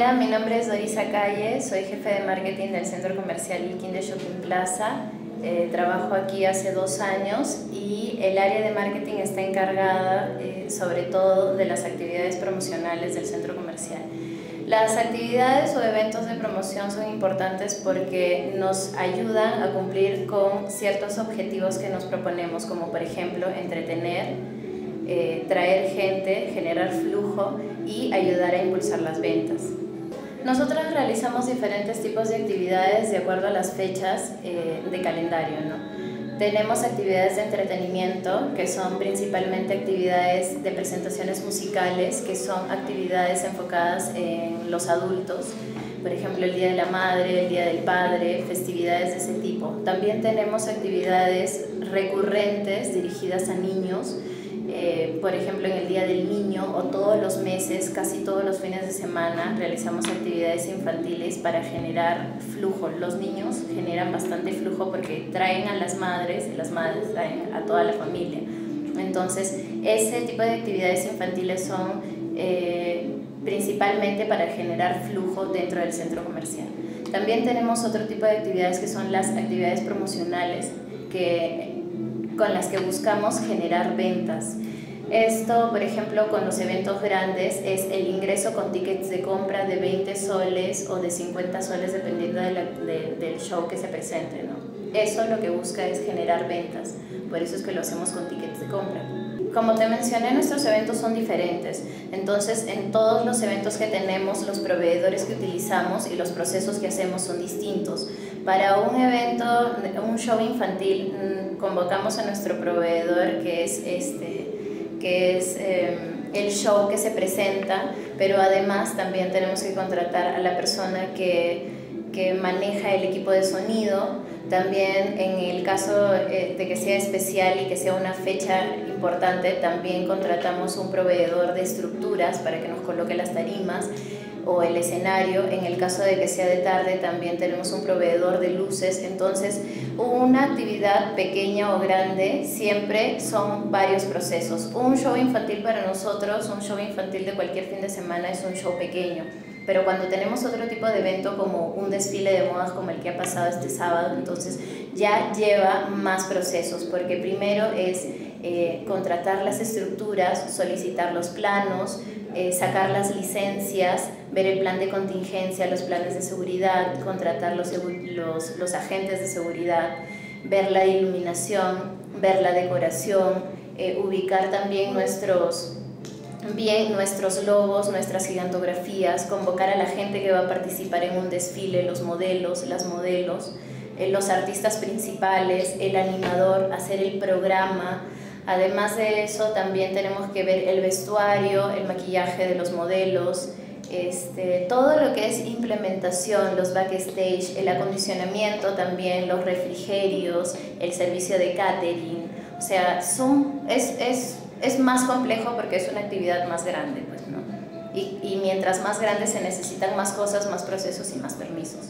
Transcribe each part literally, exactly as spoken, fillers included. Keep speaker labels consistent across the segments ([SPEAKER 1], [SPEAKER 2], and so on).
[SPEAKER 1] Hola, mi nombre es Dorisa Calle, soy jefe de marketing del Centro Comercial Iquín de Shopping Plaza. Eh, trabajo aquí hace dos años y el área de marketing está encargada eh, sobre todo de las actividades promocionales del centro comercial. Las actividades o eventos de promoción son importantes porque nos ayudan a cumplir con ciertos objetivos que nos proponemos, como por ejemplo entretener, Eh, traer gente, generar flujo y ayudar a impulsar las ventas. Nosotros realizamos diferentes tipos de actividades de acuerdo a las fechas eh, de calendario, ¿no? Tenemos actividades de entretenimiento, que son principalmente actividades de presentaciones musicales, que son actividades enfocadas en los adultos, por ejemplo el Día de la Madre, el Día del Padre, festividades de ese tipo. También tenemos actividades recurrentes dirigidas a niños, Eh, por ejemplo en el Día del Niño o todos los meses, casi todos los fines de semana realizamos actividades infantiles para generar flujo. Los niños generan bastante flujo porque traen a las madres y las madres traen a toda la familia. Entonces ese tipo de actividades infantiles son eh, principalmente para generar flujo dentro del centro comercial. También tenemos otro tipo de actividades que son las actividades promocionales, que con las que buscamos generar ventas. Esto, por ejemplo, con los eventos grandes es el ingreso con tickets de compra de veinte soles o de cincuenta soles dependiendo de la, de, del show que se presente, ¿no? Eso lo que busca es generar ventas, por eso es que lo hacemos con tickets de compra. Como te mencioné, nuestros eventos son diferentes, entonces en todos los eventos que tenemos, los proveedores que utilizamos y los procesos que hacemos son distintos. Para un evento, un show infantil, convocamos a nuestro proveedor que es, este, que es eh, el show que se presenta, pero además también tenemos que contratar a la persona que, que maneja el equipo de sonido. También en el caso eh, de que sea especial y que sea una fecha importante, también contratamos un proveedor de estructuras para que nos coloque las tarimas o el escenario. En el caso de que sea de tarde, también tenemos un proveedor de luces. Entonces, una actividad pequeña o grande siempre son varios procesos. Un show infantil para nosotros, un show infantil de cualquier fin de semana es un show pequeño. Pero cuando tenemos otro tipo de evento como un desfile de modas como el que ha pasado este sábado, entonces ya lleva más procesos, porque primero es eh, contratar las estructuras, solicitar los planos, eh, sacar las licencias, ver el plan de contingencia, los planes de seguridad, contratar los, los, los agentes de seguridad, ver la iluminación, ver la decoración, eh, ubicar también nuestros... bien nuestros logos, nuestras gigantografías, convocar a la gente que va a participar en un desfile, los modelos, las modelos, eh, los artistas principales, el animador, hacer el programa. Además de eso, también tenemos que ver el vestuario, el maquillaje de los modelos, este, todo lo que es implementación, los backstage, el acondicionamiento también, los refrigerios, el servicio de catering. O sea, son, es, es Es más complejo porque es una actividad más grande, pues, ¿no? Y, y mientras más grande se necesitan más cosas, más procesos y más permisos.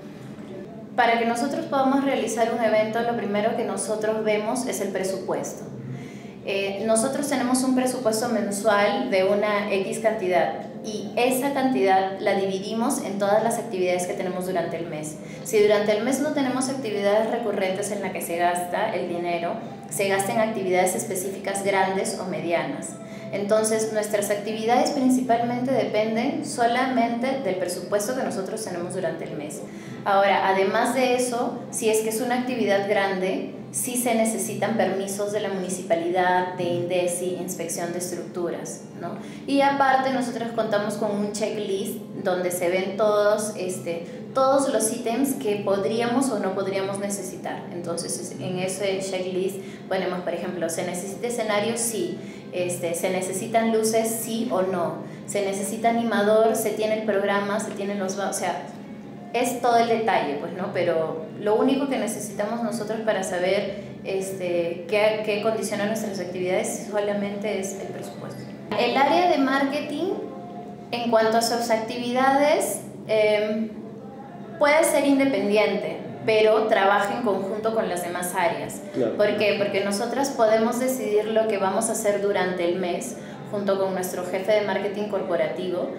[SPEAKER 1] Para que nosotros podamos realizar un evento, lo primero que nosotros vemos es el presupuesto. Eh, nosotros tenemos un presupuesto mensual de una X cantidad y esa cantidad la dividimos en todas las actividades que tenemos durante el mes. Si durante el mes no tenemos actividades recurrentes en las que se gasta el dinero, se gasta en actividades específicas grandes o medianas. Entonces, nuestras actividades principalmente dependen solamente del presupuesto que nosotros tenemos durante el mes. Ahora, además de eso, si es que es una actividad grande, sí se necesitan permisos de la municipalidad, de INDECI, inspección de estructuras, ¿no? Y aparte, nosotros contamos con un checklist donde se ven todos, este, todos los ítems que podríamos o no podríamos necesitar. Entonces, en ese checklist ponemos, por ejemplo, ¿se necesita escenario? Sí. Este, ¿se necesitan luces? Sí o no. ¿Se necesita animador? ¿Se tiene el programa? ¿Se tienen los...? O sea, es todo el detalle, pues, ¿no? Pero lo único que necesitamos nosotros para saber este, qué, qué condiciona nuestras actividades solamente es el presupuesto. El área de marketing, en cuanto a sus actividades, eh, puede ser independiente, pero trabaja en conjunto con las demás áreas.
[SPEAKER 2] Claro.
[SPEAKER 1] ¿Por qué? Porque nosotras podemos decidir lo que vamos a hacer durante el mes, junto con nuestro jefe de marketing corporativo,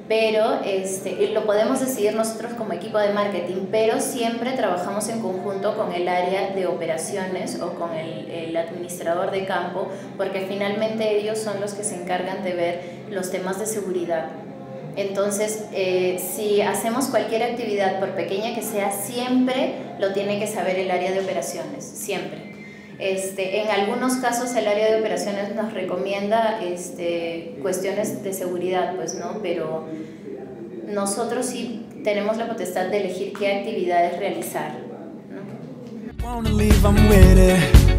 [SPEAKER 1] pero este, lo podemos decidir nosotros como equipo de marketing, pero siempre trabajamos en conjunto con el área de operaciones o con el, el administrador de campo, porque finalmente ellos son los que se encargan de ver los temas de seguridad. Entonces, eh, si hacemos cualquier actividad, por pequeña que sea, siempre lo tiene que saber el área de operaciones, siempre. Este, en algunos casos el área de operaciones nos recomienda este, cuestiones de seguridad, pues, ¿no? Pero nosotros sí tenemos la potestad de elegir qué actividades realizar, ¿no?